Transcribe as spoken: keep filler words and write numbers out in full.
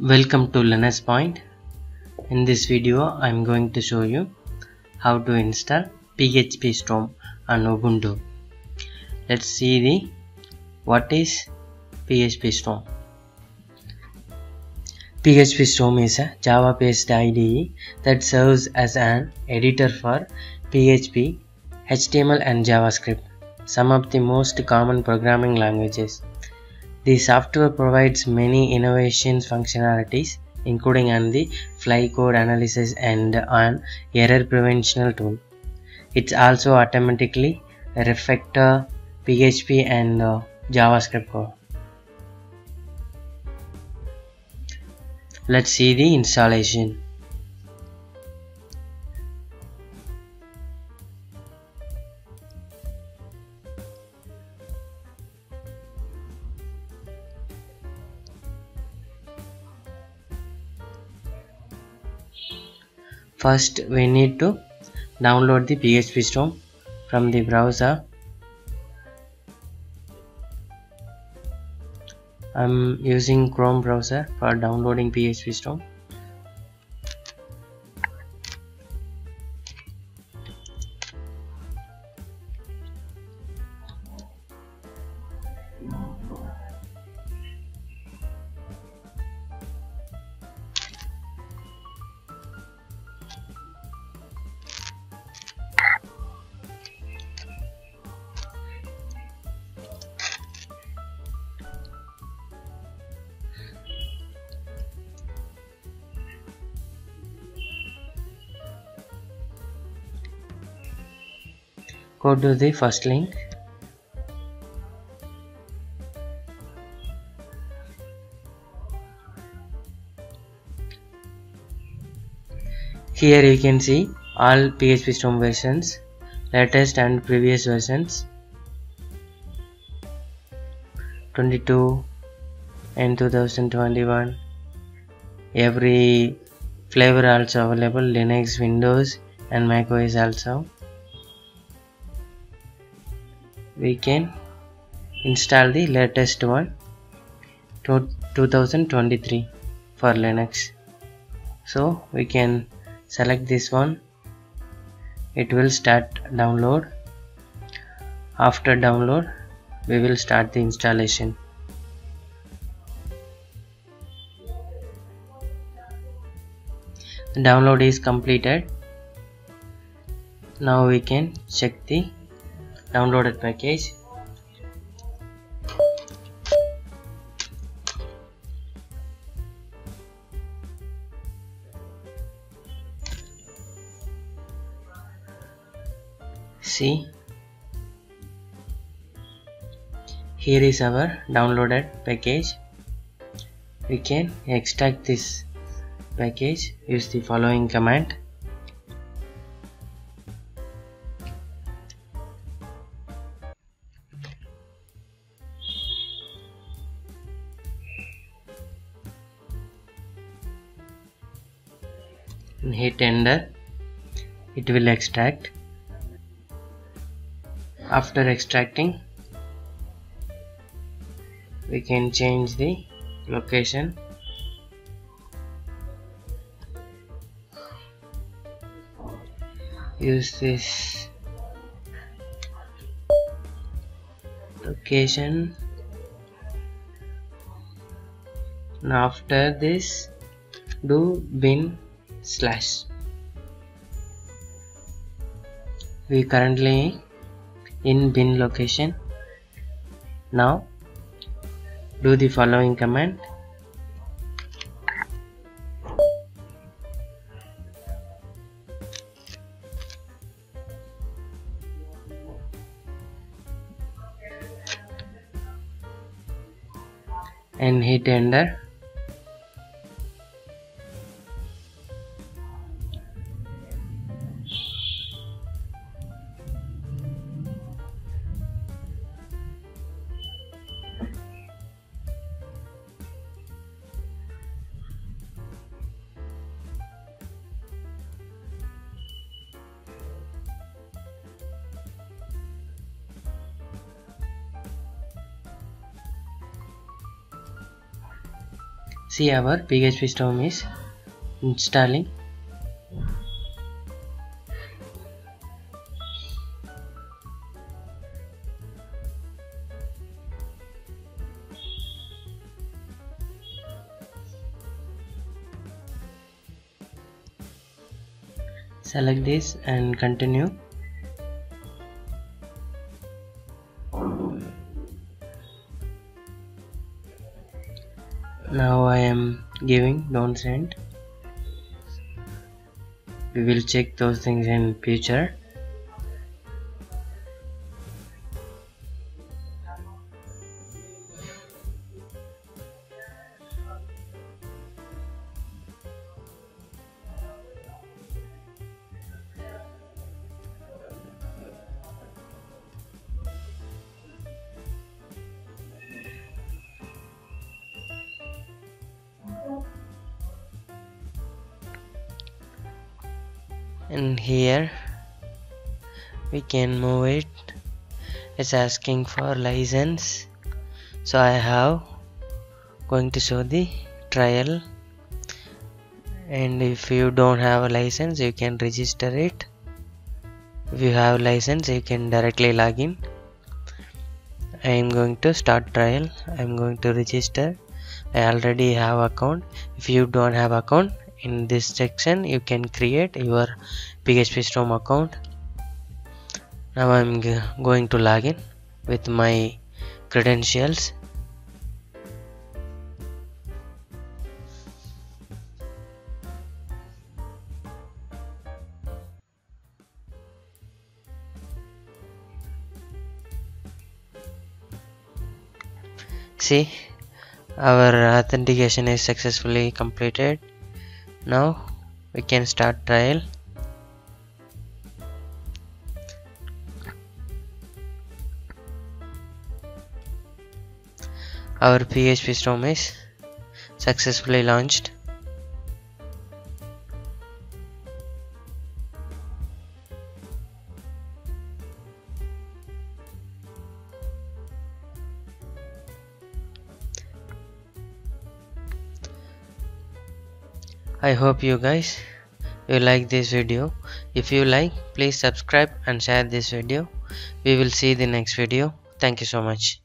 Welcome to Linus Point. In this video I am going to show you how to install PHPStorm on Ubuntu. Let's see the what is PHPStorm. PHPStorm is a Java-based I D E that serves as an editor for P H P, H T M L and JavaScript, some of the most common programming languages. The software provides many innovations functionalities, including on the fly code analysis and an error prevention tool. It's also automatically refactor P H P and uh, JavaScript code. Let's see the installation. First, we need to download the PHPStorm from the browser. I'm using Chrome browser for downloading PHPStorm. Go to the first link. Here you can see all PHPStorm versions, latest and previous versions, twenty-two and two thousand twenty-one. Every flavor also available, Linux, Windows and macOS also. We can install the latest one, two thousand twenty-three for Linux. So we can select this one. It will start download. After download, we will start the installation. The download is completed. Now we can check the downloaded package. See, here is our downloaded package. We can extract this package. Use the following command. And hit enter. It will extract. After extracting, we can change the location. Use this location. Now after this, do bin slash. We currently in bin location. Now do the following command. And hit enter. See, our PHPStorm is installing. Select this and continue. Now I am giving don't send. We will check those things in future. And here we can move it. It's asking for license, so I have going to show the trial, and if you don't have a license you can register it. If you have license you can directly log in. I am going to start trial. I am going to register. I already have account. If you don't have account, in this section you can create your PHPStrom account. Now I am going to log in with my credentials. See, our authentication is successfully completed. Now we can start trial. Our PHPStrom is successfully launched. I hope you guys you like this video. If you like, please subscribe and share this video. We will see the next video. Thank you so much.